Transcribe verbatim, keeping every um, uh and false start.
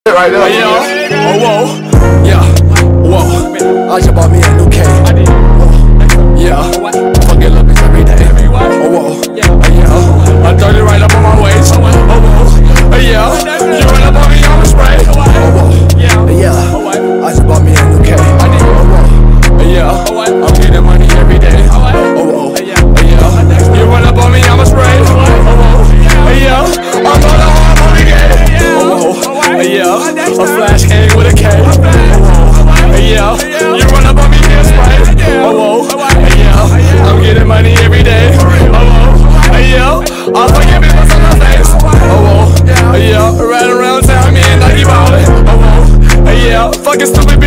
Right there. Yeah. Oh, whoa. Yeah. Whoa. I just bought me a new K. Whoa. Yeah. Fucking love bitch every day. Oh, whoa. Yeah. I throw it right up on my waist. Oh, whoa. Yeah. You run up on me, I'ma spray. Oh, whoa. Yeah. I just bought me a new K. Oh, whoa. Yeah. I'm getting money every day. Oh, whoa. Yeah. You run up on me, I'ma spray. Oh, whoa. Yeah. I'm on the hard money game. Oh, whoa. Yeah. A flash king with a K. Oh, yeah. You run up on me, and spray. Oh, yeah. I'm getting money every day. Oh, yeah. I'm fucking bitches on my face. Oh, yeah. Right around town, me and Nike ballin'. Oh, yeah. Fucking stupid.